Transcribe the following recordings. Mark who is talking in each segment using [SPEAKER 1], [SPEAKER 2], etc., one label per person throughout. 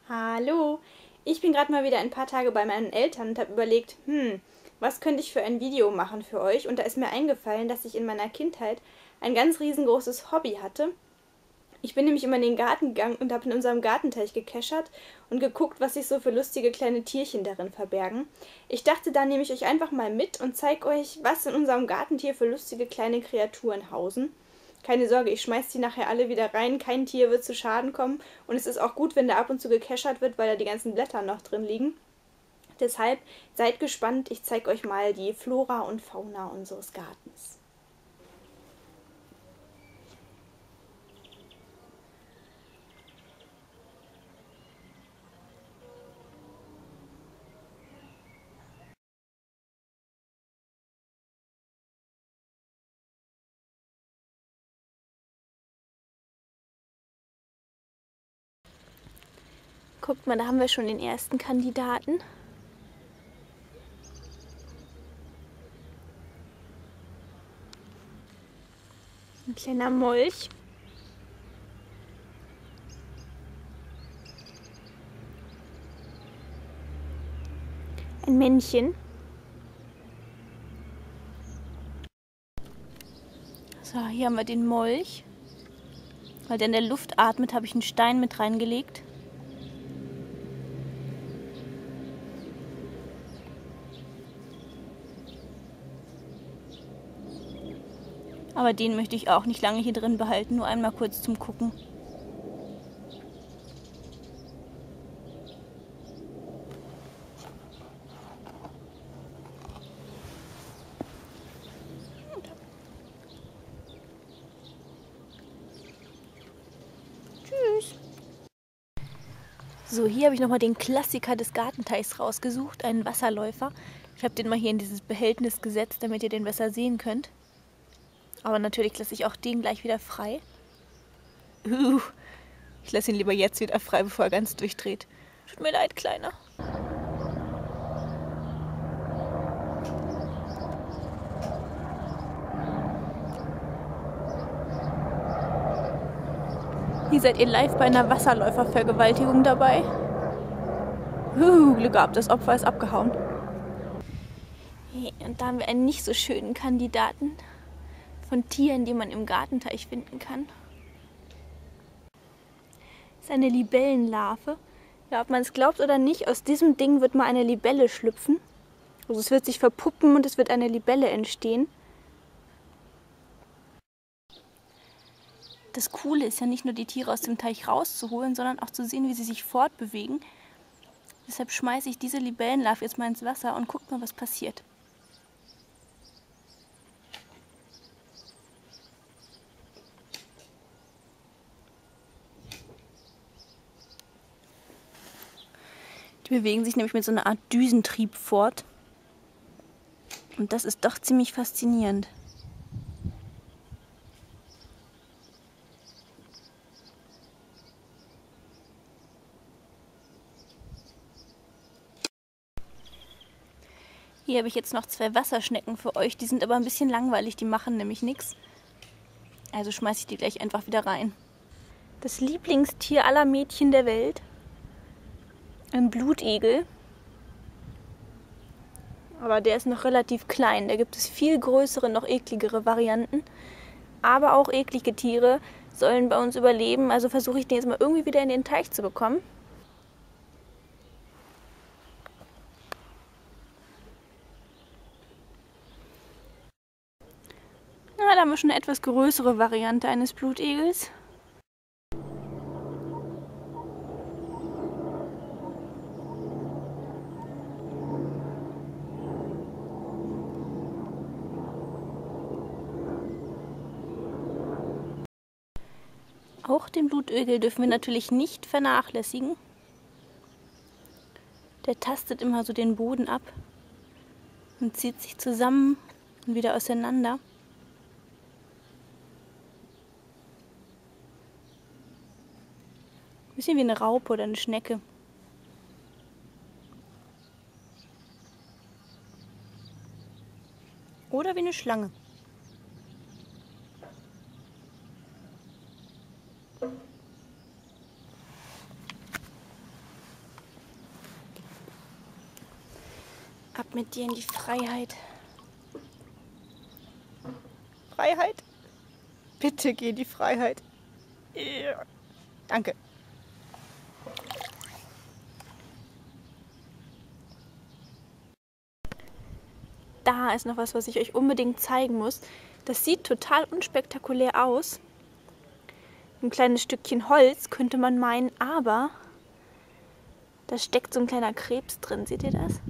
[SPEAKER 1] Hallo, ich bin gerade mal wieder ein paar Tage bei meinen Eltern und habe überlegt, was könnte ich für ein Video machen für euch? Und da ist mir eingefallen, dass ich in meiner Kindheit ein ganz riesengroßes Hobby hatte. Ich bin nämlich immer in den Garten gegangen und habe in unserem Gartenteich gekeschert und geguckt, was sich so für lustige kleine Tierchen darin verbergen. Ich dachte, da nehme ich euch einfach mal mit und zeige euch, was in unserem Gartentier für lustige kleine Kreaturen hausen. Keine Sorge, ich schmeiß die nachher alle wieder rein, kein Tier wird zu Schaden kommen und es ist auch gut, wenn da ab und zu gekeschert wird, weil da die ganzen Blätter noch drin liegen. Deshalb seid gespannt, ich zeige euch mal die Flora und Fauna unseres Gartens. Guckt mal, da haben wir schon den ersten Kandidaten. Ein kleiner Molch. Ein Männchen. So, hier haben wir den Molch. Weil der in der Luft atmet, habe ich einen Stein mit reingelegt. Aber den möchte ich auch nicht lange hier drin behalten, nur einmal kurz zum Gucken. Tschüss. So, hier habe ich nochmal den Klassiker des Gartenteichs rausgesucht, einen Wasserläufer. Ich habe den mal hier in dieses Behältnis gesetzt, damit ihr den besser sehen könnt. Aber natürlich lasse ich auch den gleich wieder frei. Ich lasse ihn lieber jetzt wieder frei, bevor er ganz durchdreht. Tut mir leid, Kleiner. Hier seid ihr live bei einer Wasserläufervergewaltigung dabei. Glück gehabt, das Opfer ist abgehauen. Und da haben wir einen nicht so schönen Kandidaten von Tieren, die man im Gartenteich finden kann. Das ist eine Libellenlarve. Ja, ob man es glaubt oder nicht, aus diesem Ding wird mal eine Libelle schlüpfen. Also es wird sich verpuppen und es wird eine Libelle entstehen. Das Coole ist ja nicht nur die Tiere aus dem Teich rauszuholen, sondern auch zu sehen, wie sie sich fortbewegen. Deshalb schmeiße ich diese Libellenlarve jetzt mal ins Wasser und guckt mal, was passiert. Die bewegen sich nämlich mit so einer Art Düsentrieb fort. Und das ist doch ziemlich faszinierend. Hier habe ich jetzt noch 2 Wasserschnecken für euch. Die sind aber ein bisschen langweilig, die machen nämlich nichts. Also schmeiße ich die gleich einfach wieder rein. Das Lieblingstier aller Mädchen der Welt. Ein Blutegel. Aber der ist noch relativ klein. Da gibt es viel größere, noch ekligere Varianten. Aber auch eklige Tiere sollen bei uns überleben. Also versuche ich den jetzt mal irgendwie wieder in den Teich zu bekommen. Na, da haben wir schon eine etwas größere Variante eines Blutegels. Auch den Blutegel dürfen wir natürlich nicht vernachlässigen. Der tastet immer so den Boden ab und zieht sich zusammen und wieder auseinander. Ein bisschen wie eine Raupe oder eine Schnecke. Oder wie eine Schlange. Ab mit dir in die Freiheit. Freiheit? Bitte geh in die Freiheit. Danke. Da ist noch was ich euch unbedingt zeigen muss. Das sieht total unspektakulär aus. Ein kleines Stückchen Holz könnte man meinen, aber da steckt so ein kleiner Krebs drin. Seht ihr das?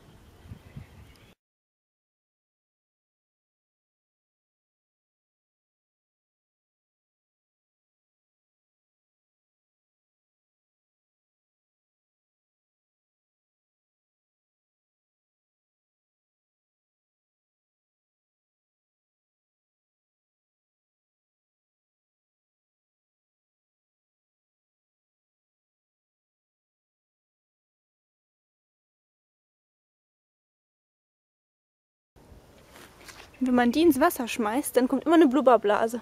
[SPEAKER 1] Und wenn man die ins Wasser schmeißt, dann kommt immer eine Blubberblase.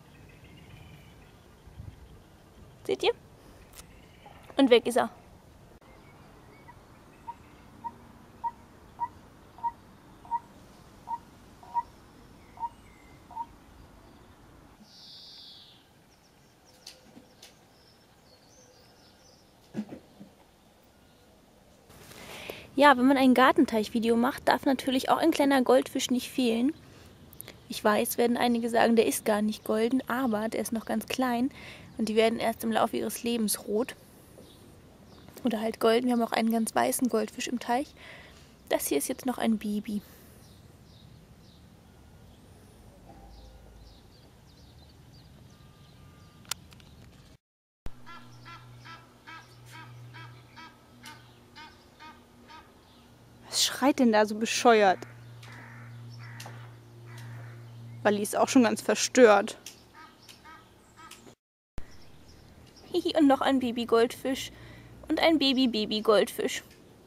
[SPEAKER 1] Seht ihr? Und weg ist er. Ja, wenn man ein Gartenteich-Video macht, darf natürlich auch ein kleiner Goldfisch nicht fehlen. Ich weiß, werden einige sagen, der ist gar nicht golden, aber der ist noch ganz klein und die werden erst im Laufe ihres Lebens rot. Oder halt golden. Wir haben auch einen ganz weißen Goldfisch im Teich. Das hier ist jetzt noch ein Baby. Was schreit denn da so bescheuert? Walli ist auch schon ganz verstört. Hihi, und noch ein Baby-Goldfisch. Und ein Baby-Baby-Goldfisch.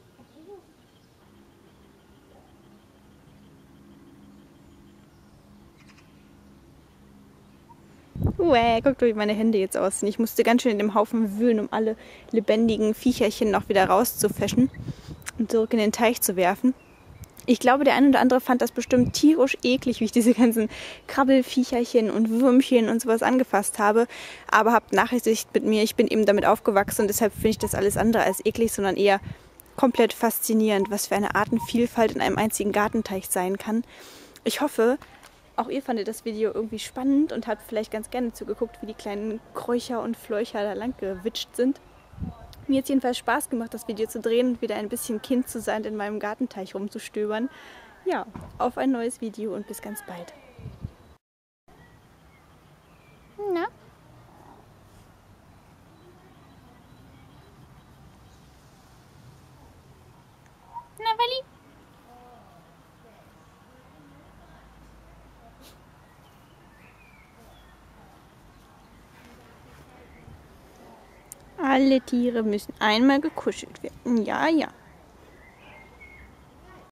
[SPEAKER 1] Guckt, wie meine Hände jetzt aussehen. Ich musste ganz schön in dem Haufen wühlen, um alle lebendigen Viecherchen noch wieder rauszufischen und zurück in den Teich zu werfen. Ich glaube, der ein oder andere fand das bestimmt tierisch eklig, wie ich diese ganzen Krabbelfiecherchen und Würmchen und sowas angefasst habe. Aber habt Nachsicht mit mir, ich bin eben damit aufgewachsen und deshalb finde ich das alles andere als eklig, sondern eher komplett faszinierend, was für eine Artenvielfalt in einem einzigen Gartenteich sein kann. Ich hoffe, auch ihr fandet das Video irgendwie spannend und habt vielleicht ganz gerne zugeguckt, wie die kleinen Kräucher und Fleucher da lang gewitscht sind. Mir hat es jedenfalls Spaß gemacht, das Video zu drehen und wieder ein bisschen Kind zu sein, in meinem Gartenteich rumzustöbern. Ja, auf ein neues Video und bis ganz bald. Na? Na, Walli? Alle Tiere müssen einmal gekuschelt werden. Ja, ja.